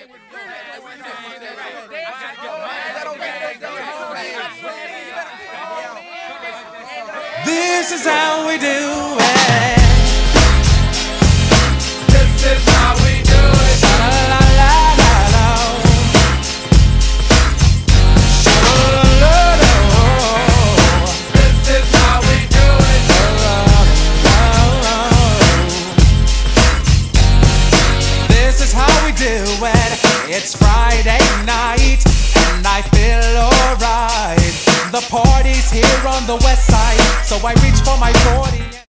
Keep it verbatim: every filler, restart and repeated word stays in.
This is how we do it. This is how we do it. La la la la la. La la la la. This is how we do it. This is how we do it. It's Friday night and I feel alright. The party's here on the west side, so I reach for my forty.